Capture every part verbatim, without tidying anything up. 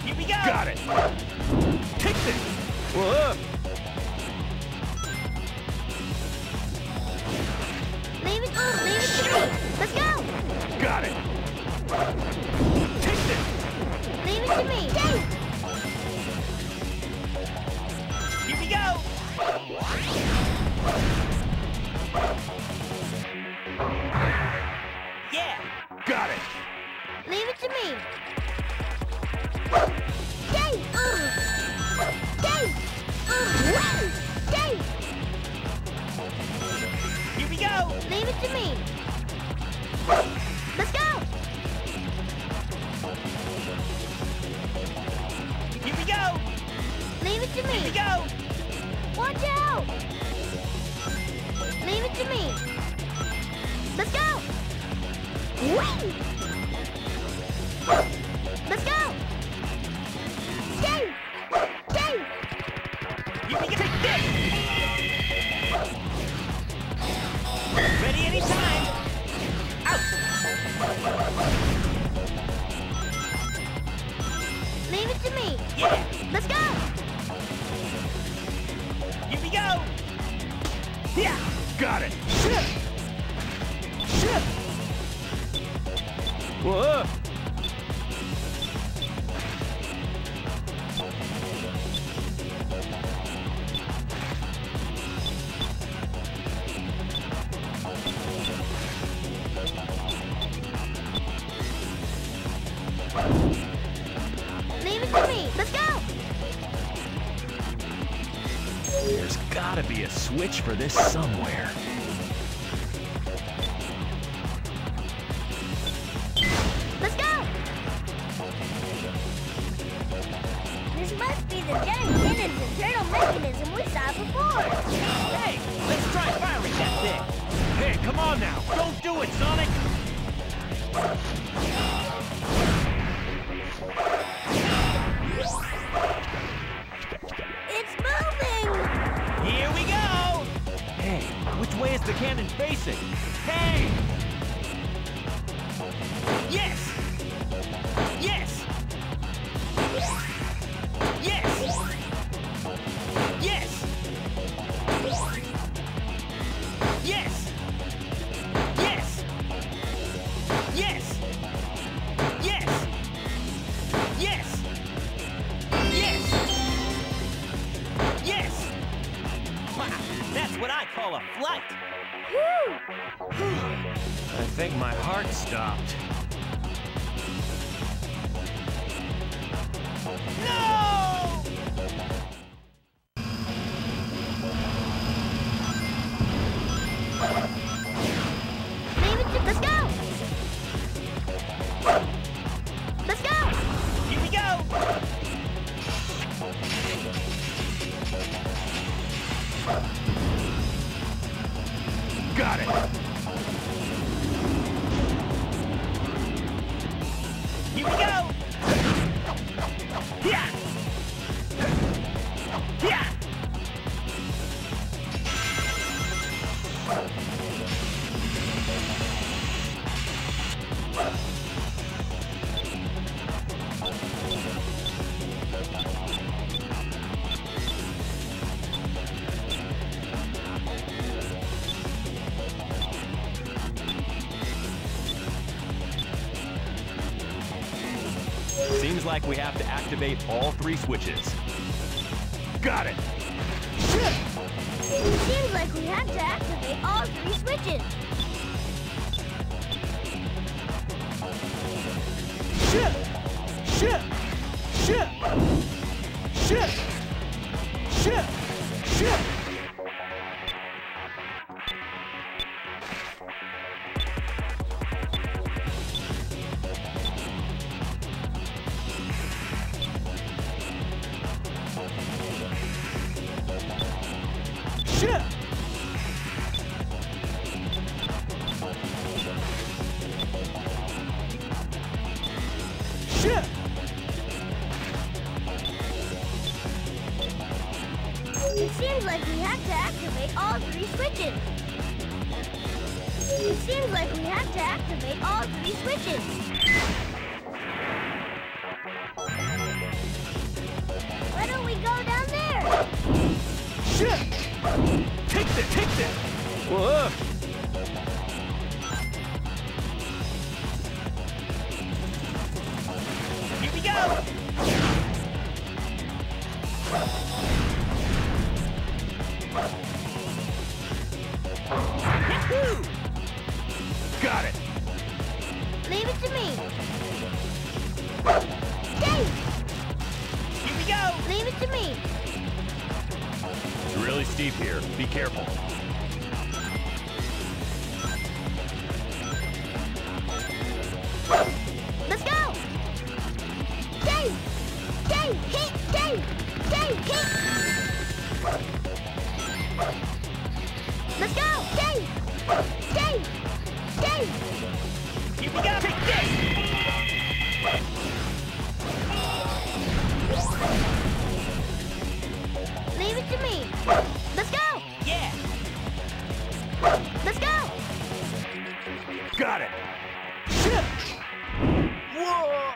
Here we go! Got it! Take this! Whoa! Leave it, oh, leave it to me! Let's go! Got it! Take this! Leave it to me! Dave! Here we go! Yeah! Got it! Leave it to me! Dave! Oh! Dave! Oh! Dave! Here we go! Leave it to me! Let's go! Here we go! Leave it to Here we me! go! Watch out! Leave it to me! Let's go! Whee! Let's go! Dave! Dave! Here we go! Take this! Ready anytime! Out! Leave it to me! Yeah! Let's go! Here we go! Yeah! Got it! Whoa! Leave it to me! Let's go! There's gotta be a switch for this somewhere. Let's go! This must be the giant cannon's internal mechanism we saw before. Hey! Let's try firing that thing! Hey, come on now! Don't do it, Sonic! It's moving! Here we go! Hey, which way is the cannon facing? Hey! Yes! Yes! Yes! Yes! Yes! Yes! Yes! Yes! Yes! Yes! Yes! Wow, that's what I call a flight! Whew! I think my heart stopped. No! Leave it to... Let's go! Let's go! Here we go! Got it! Here we go! Yeah! Yeah! Seems like we have to activate all three switches. Got it! Seems like we have to activate all three switches. Shit! Shit! Shit! Shit! Shit! Shit! Shit! Shit! It seems like we have to activate all three switches. It seems like we have to activate all three switches. Shit! Take this! Take this! Whoa! Here we go! Yahoo! Got it! Leave it to me. Dave! Here we go! Leave it to me. It's really steep here. Be careful. Let's go! Dave! Dave! Hit! Dave! Dave! Hit! Let's go! Dave! Dave! Dave! Here we go! Take this! Leave it to me. Let's go! Yeah! Let's go! Got it! Shit! Whoa!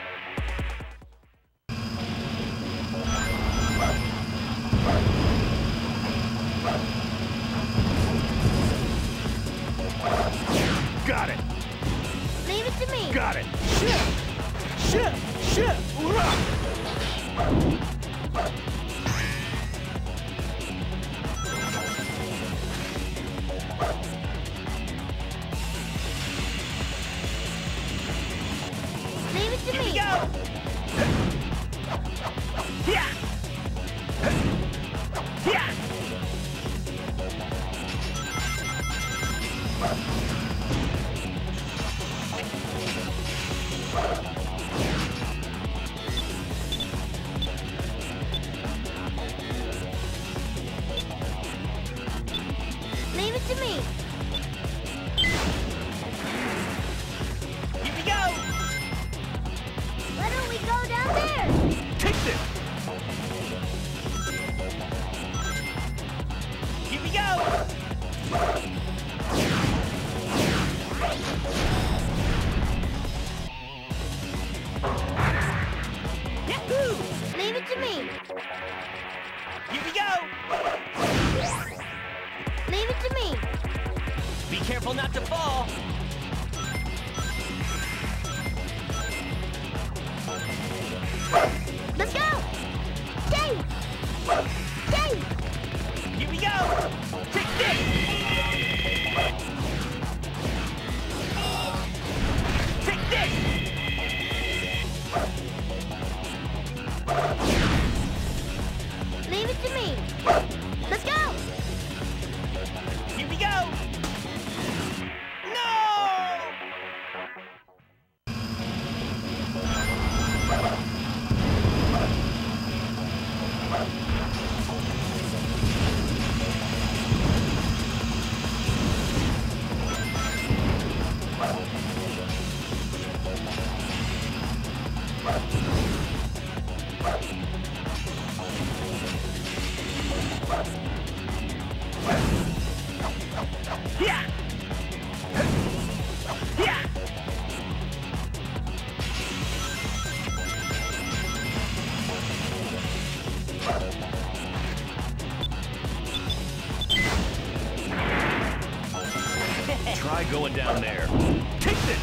Got it! Leave it to me. Got it! Shit! Shit! Shit! Leave it to Here we me. go! Yeah! Yeah! Leave it to me. Here we go! Why don't we go down there? Take this! Here we go! Yahoo! Leave it to me. Here we go! Leave it to me. Be careful not to fall! Let's go! Dave! Dave! Here we go! Take this! Take this! Leave it to me. Let's go! Here we go! No! Yeah! Yeah! Try going down there. Take this!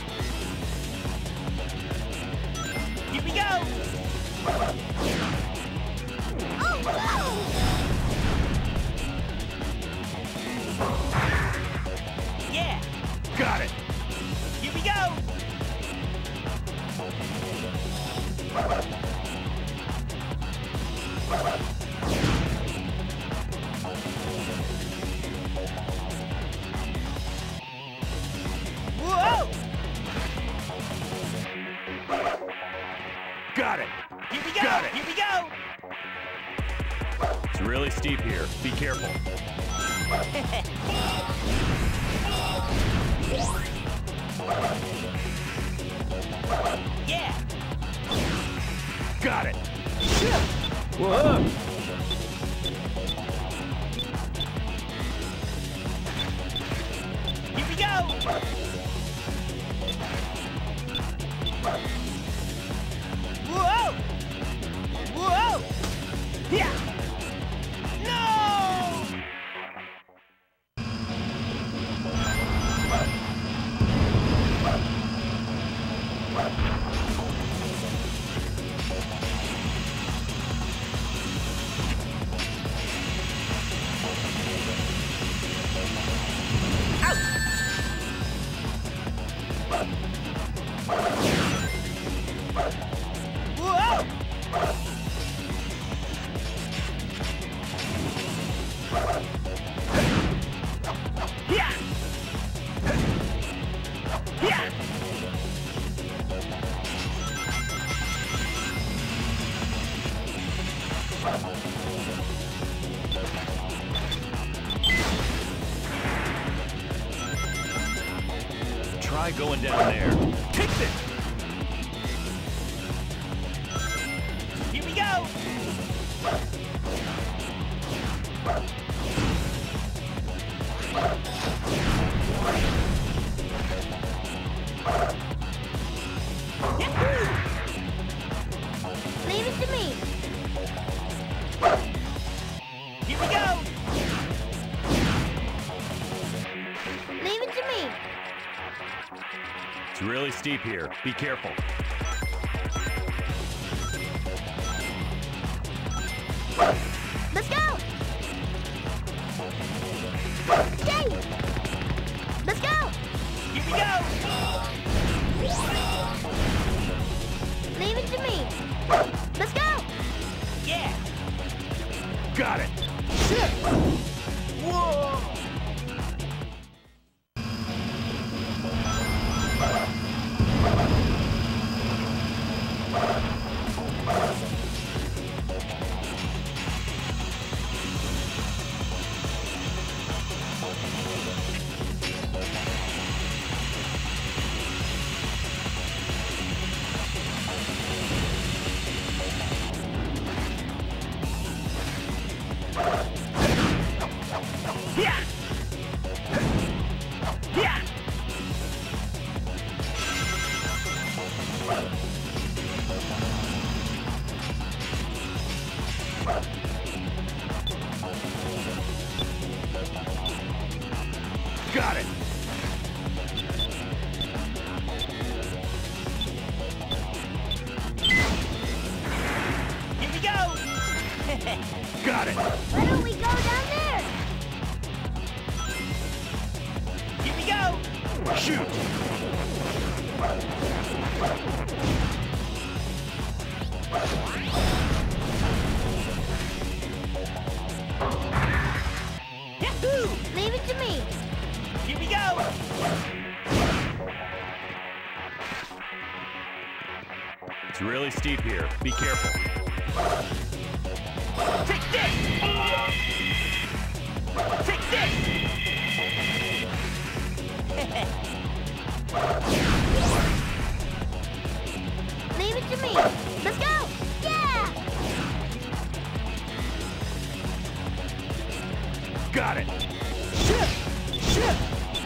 Here we go! Oh, no! Yeah! Got it! Here we go! Whoa! Got it! Here we go! Got it. Here we go! It's really steep here. Be careful. Yeah! Got it! Shit! Whoa! Here we go! Whoa! Whoa! Yeah! No! Try going down there. Take this! Here we go! Yahoo! Leave it to me. Here we go! Leave it to me. It's really steep here. Be careful. Let's go. Yay! Let's go. Here we go! Leave it to me. Let's go. Yeah! Got it! Whoa! Yeah! Yeah! Got it! Here we go! Got it! Why don't we go down there? Here we go! Shoot! Yahoo! Leave it to me. Here we go! It's really steep here. Be careful. Take this! Take this! Leave it to me. Let's go. Yeah! Got it! Ship! Ship!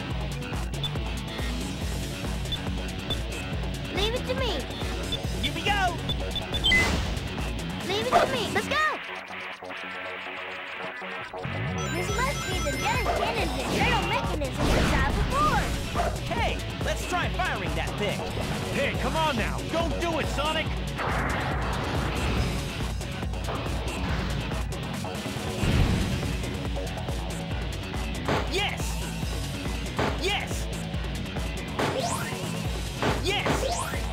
Leave it to me. Here we go! Leave it to me. Let's go. This must be the jet cannon's internal mechanism we saw before. Hey, let's try firing that thing. Hey, come on now! Don't do it, Sonic! Yes! Yes! Yes!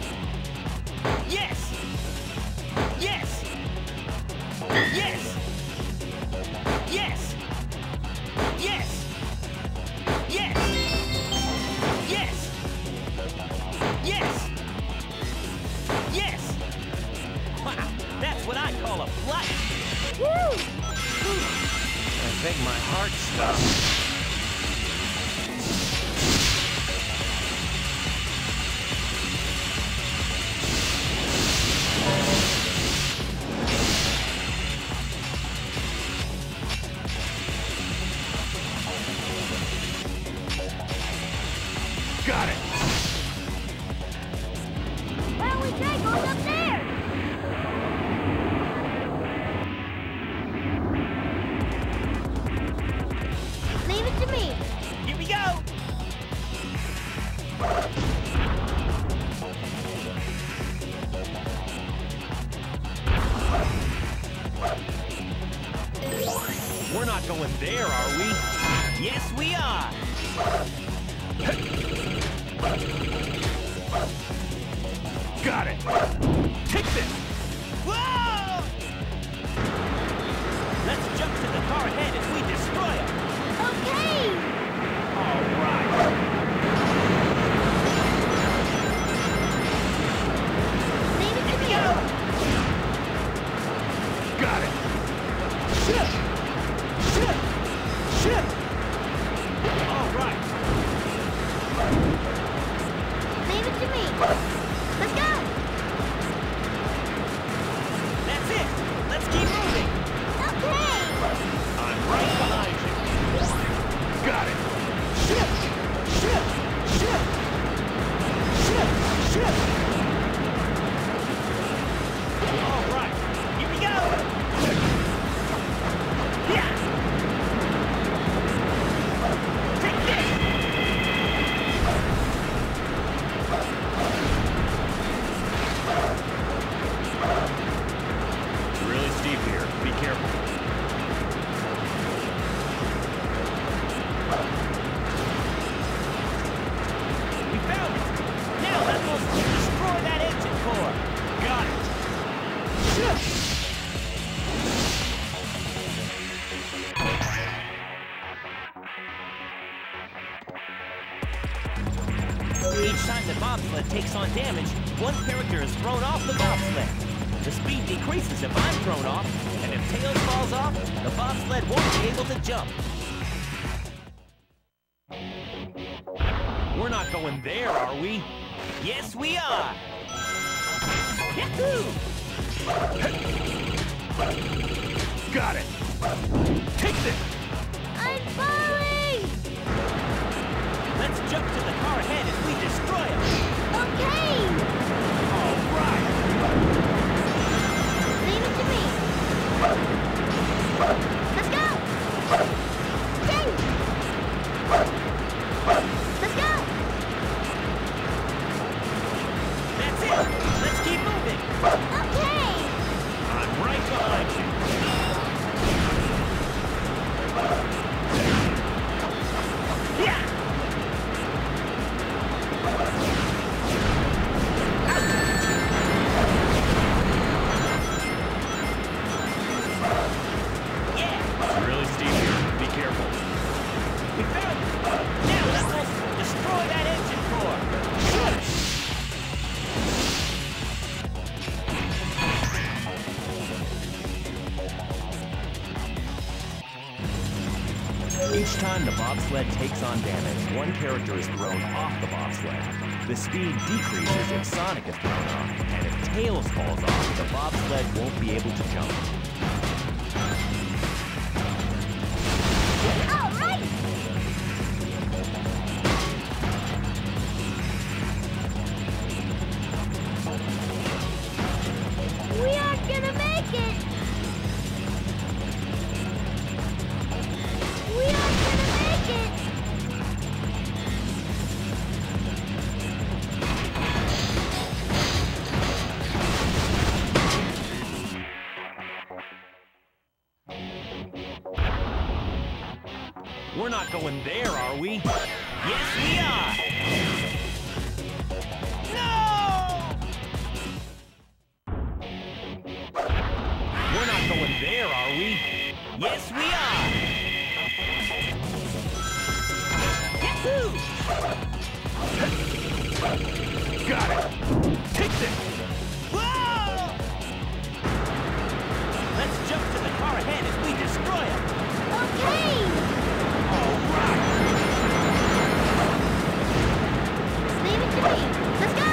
Yes! Yes! Yes! Yes! Yes! Yes! Yes! Yes! Yes! Wow, that's what I call a flight! Woo! I think my heart stopped. Got it! Why don't we try going up there? Leave it to me. Here we go! We're not going there, are we? Yes, we are! Got it! Take this! Whoa! Let's jump to the car ahead as we destroy him! Okay. All right! Leave it to me. Go! Got it! takes on damage, one character is thrown off the bobsled. The speed decreases if I'm thrown off, and if Tails falls off, the bobsled won't be able to jump. We're not going there, are we? Yes, we are! Yahoo! Got it! Take this! I'm falling! Let's jump to the car ahead as we destroy him! Okay! All right! Leave it to me. Let's go! Dang! Let's go! That's it! Let's keep moving! Okay! I'm right behind you. Yeah! Yeah! It's really steep here. Be careful. We found it! Now, Knuckles, destroy that engine core! Each time the bobsled takes on damage, one character is thrown off the bobsled. The speed decreases if Sonic is thrown off, and if Tails falls off, the bobsled won't be able to jump. All right! We aren't gonna make it! We aren't gonna make it! We're not going there, are we? Yes, we are! No! We're not going there, are we? Yes, we are! Yahoo! Got it! Take this! Whoa! Let's jump to the car ahead as we destroy him! Okay! All right! Leave it to me. Let's go!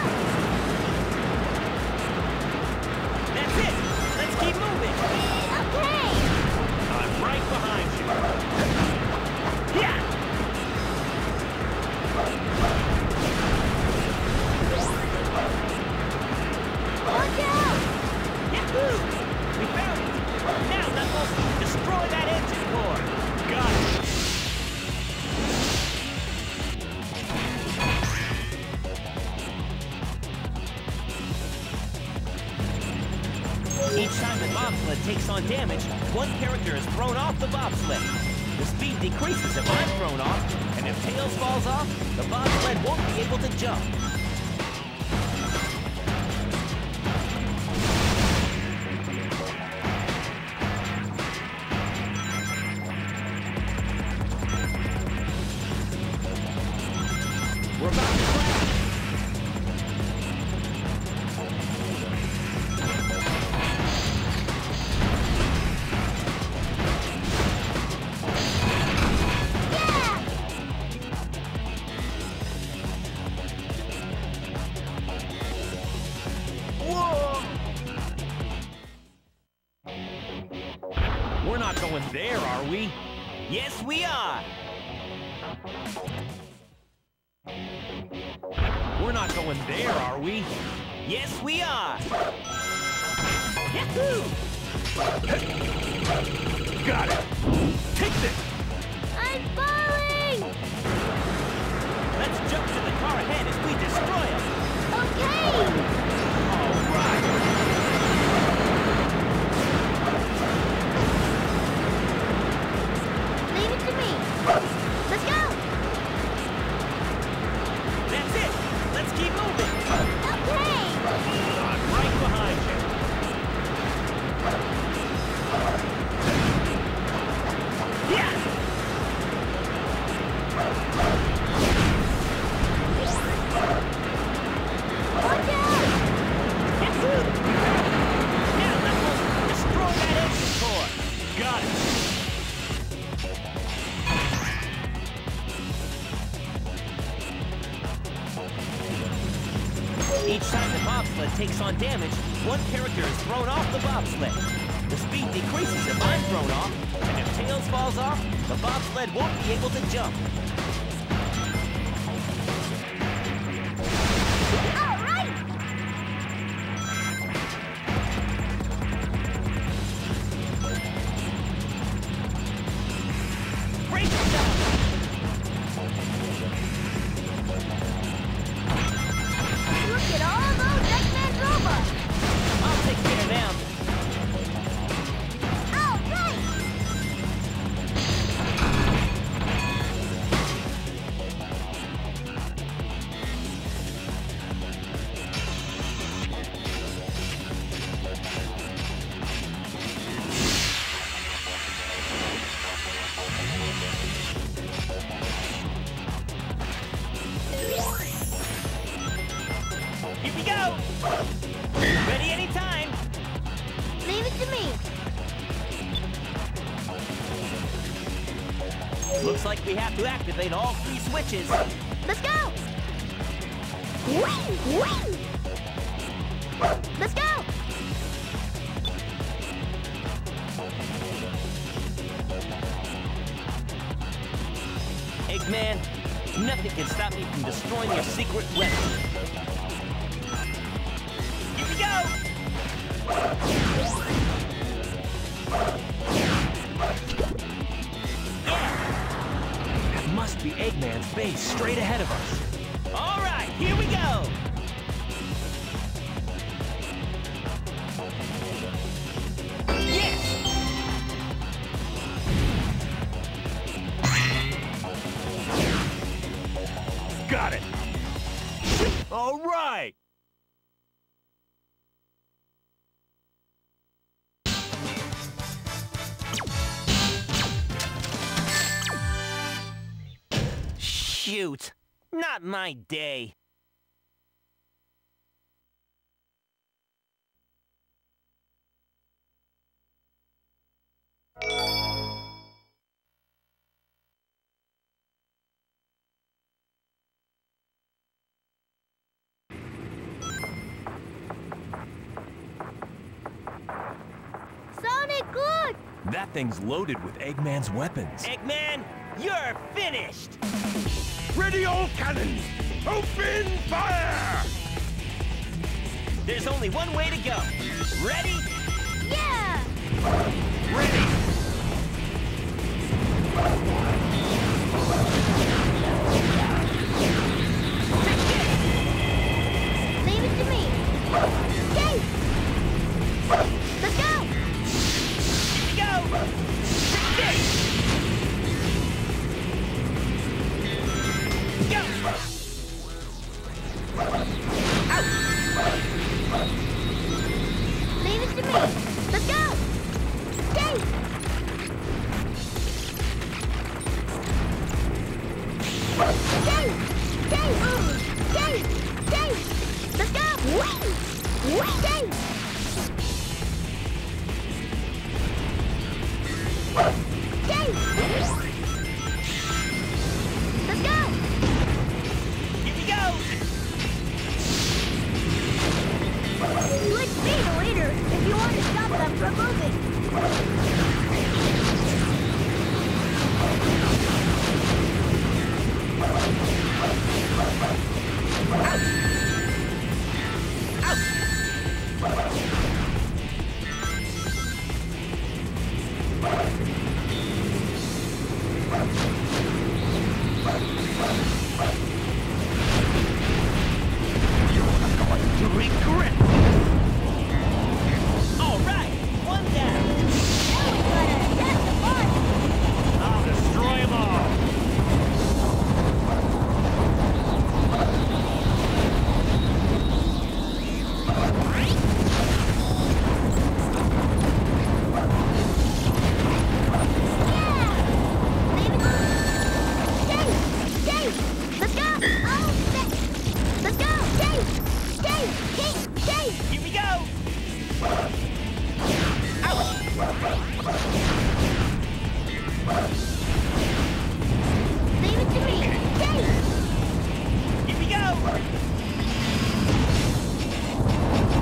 That's it! Let's keep moving! Okay! I'm right behind you. Yeah! Watch out! Yahoo! We found it! Now, Knuckles, destroy that engine core! Got it! Each time the bobsled takes on damage, one character is thrown off the bobsled. The speed decreases if I'm thrown off, and if Tails falls off, the bobsled won't be able to jump. We're about to crash! Yeah! Whoa! We're not going there, are we? Yes, we are! We're not going there, are we? Yes, we are! Yahoo! Got it! Take this! I'm falling! Let's jump to the car ahead as we destroy him! Okay! All right! Leave it to me. Let's go! That's it! Let's keep moving! Okay! I'm right behind you. Yeah! takes on damage, one character is thrown off the bobsled. The speed decreases if I'm thrown off, and if Tails falls off, the bobsled won't be able to jump. All right! Break it down! Look at all those Eggman robots! I'll take care of them. All right! Here we go! Ready anytime! Leave it to me. Looks like we have to activate all three switches. Let's go! Wing! Wing! Let's go! Eggman, nothing can stop me from destroying your secret weapon. Here we go! Yeah! That must be Eggman's base straight ahead of us. All right, here we go! Yes! Got it! All right! Shoot! Not my day. Sonic, look! That thing's loaded with Eggman's weapons. Eggman, you're finished! Ready all cannons! Open fire! There's only one way to go. Ready? Yeah! Ready! Leave it to me. Yay! Let's go! Here we go! Take this! Go! Out! Leave it to me. Let's go! Yay! Yay! Yay! Yay! Yay! Let's go! Whee! Whee! Yay! Yay! Let's go! Here we go! Switch speed later if you want to stop them from moving. To regret! All right, one down. Now we gotta attack the boss. I'll destroy them all. Here we go! Leave it to me. Yay! Here we go!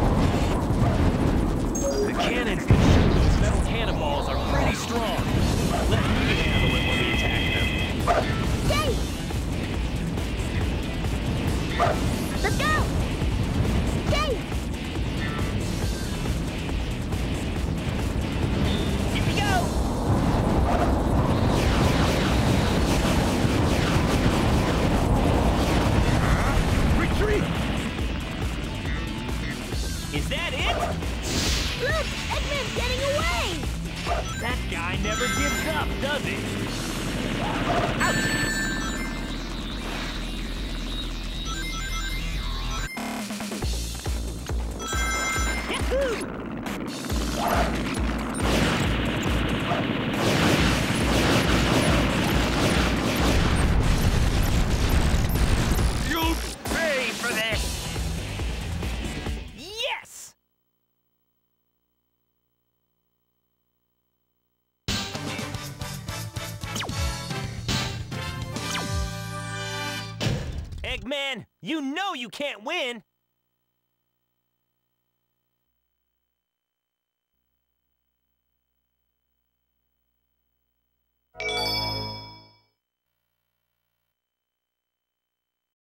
Look! Eggman's getting away! That guy never gives up, does he? Ouch! Yahoo! You'll pay for this! Yes! Eggman, you know you can't win!